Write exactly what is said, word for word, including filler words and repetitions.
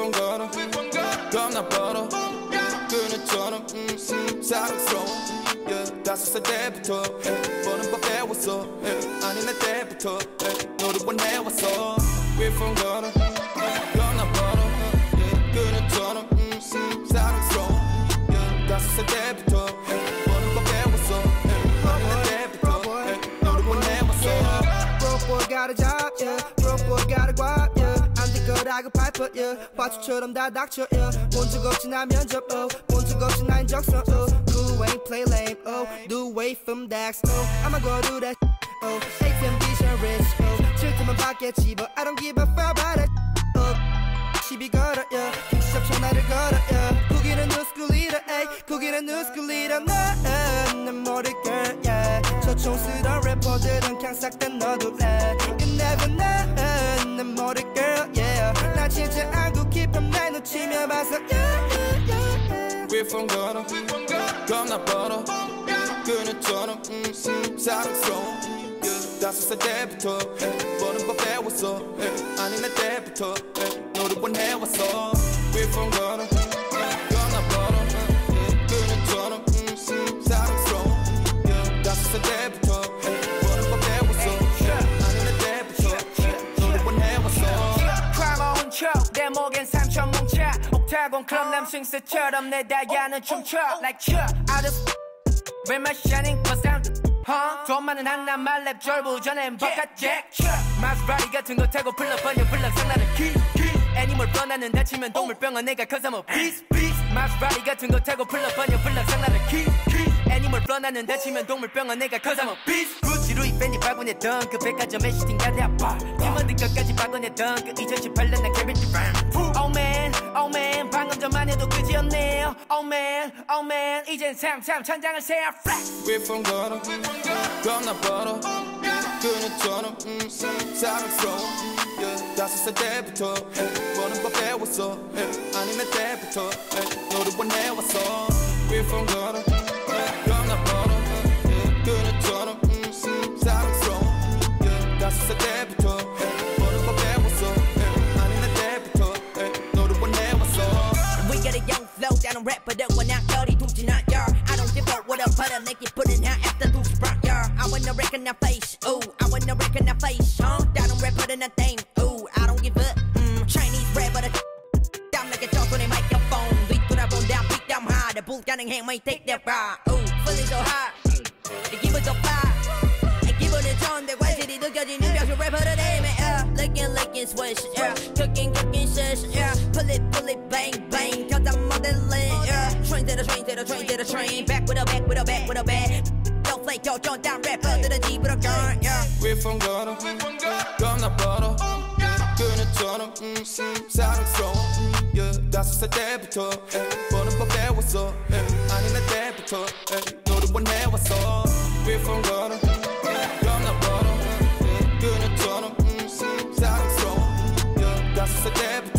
위풍 걸어 겁나 벌어 그녀처럼 음, 음, 사랑스러워 yeah. 다섯 살 때부터 yeah. 버는 법 배웠어 yeah. 아니 날 때부터 yeah. 너를 원해왔어 위풍 걸어 겁나 벌어 yeah. 그녀처럼 음, 음, 사랑스러워 yeah. 다섯 살 때부터 yeah. 버는 법 배웠어 yeah. 아니 날 때부터 yeah. 너를 원해왔어 Broke boy got a job, yeah. Broke boy got a guap, yeah. 안 될 거라고 발표, yeah. 화초처럼 다 닥쳐, yeah. 본 적 없이 나 면접, oh. 본 적 없이 나 인적성, oh. Cool ain't play lame, oh. Do away from that, oh. I'ma go do that, oh. Take ambition rich, oh. 질투만 받겠지, but I don't give a fuck about it, oh. 시비 걸어, yeah. 킹시접 전화를 걸어, yeah. 거기는 뉴스쿨 리더, ay. 거기는 뉴스쿨 리더, 넌, 난 모를 girl, yeah. 저총스러운 래퍼들은 그냥 싹 다 넣어둘래. You never know, 난 모를 girl, yeah. 나 진짜 안구 깊은 날 놓치며 봐서, yeah, yeah, yeah, yeah. 위풍 걸어 겁나 벌어 그녀처럼 음, 음, 사랑스러워 yeah. 다섯 살 때부터 yeah. 버는 법 배웠어 yeah. 아니 날 때부터 yeah. 너를 원해왔어 위풍 걸어 겁나 벌어 yeah. 그녀처럼 음, 음, 사랑스러워 yeah. 다섯 살 때부터 yeah. 버는 법 배웠어 yeah. 아니 날 때부터 yeah. 너를 원해왔어 크라마 훔쳐 내 목엔 삼천 뭉쳐 옥타곤 클럽 남승스처럼 내 다야는 춤춰 Like Chuck out of With my shining cause I'm huh? 돈 많은 한남 말랩 절부전엔 버카 잭 마스라리 같은 거 타고 플럭 번여 플럭 상나는 키 애니멀 뻔하는 다치면 동물병원 내가 cause I'm a beast beast 마스라리 같은 거 타고 플럭 번여 플럭 상나는 키 애니멀 뻔하는 다치면 동물병원 내가 cause I'm a beast 구찌 루이 팬이 발견했던 그 백화점의 시팅 가대 아파 팀원들 것까지 발견했던 그 이천십팔 년 난 캐비티 램 Oh man, oh man 방금 전만 해도 그지였네요 Oh man, oh man 이젠 삼삼 천장을 세야 flat 위풍 걸어 겁나 벌어 그녀처럼 음, 음, 사랑스러워 yeah. 다섯 살 때부터 yeah. 버는 법 배웠어 yeah. 아니 날 때부터 yeah. 너를 원해왔어 위풍 걸어 겁나 벌어 yeah. 그녀처럼 음, 음, 사랑스러워 yeah. 다섯 살 때부터 yeah. 버는 법 배웠어 yeah. 아니 날 때부터 yeah. 너를 원해왔어 We got a young flow down on rap but that one out dirty 두지 나 yeah. I don't give up what up but I make it put it out after 두지 rock yeah. I wanna recognize face ooh I wanna recognize face huh down on rap but in a thing ooh I don't give up mm. Chinese rap but a down like a talk on a microphone beat put up on down beat down high the bull got in hand might take that ride ooh feeling so high they give us a fire and give it a tone that 완전히 느껴지는 벼슬 래퍼들 name yeah. Licking licking swish yeah. Cooking cooking shish yeah. Pull it pull it bang bang cut that modeling yeah. Train to the train to the train to the train back with a back with a back with a back don't flake yo don't down 래퍼들은 집으로 turn yeah. 위풍 걸어 겁나 벌어 그녀처럼 음, 음, 사랑스러워 yeah. 다섯 살 때부터 yeah. 버는 법 배웠어 yeah. 아니 날 때부터 yeah. 너를 원해왔어 위풍 걸어 겁나 벌어 yeah. 그녀처럼 음, 음, 사랑스러워 yeah. 다섯 살 때부터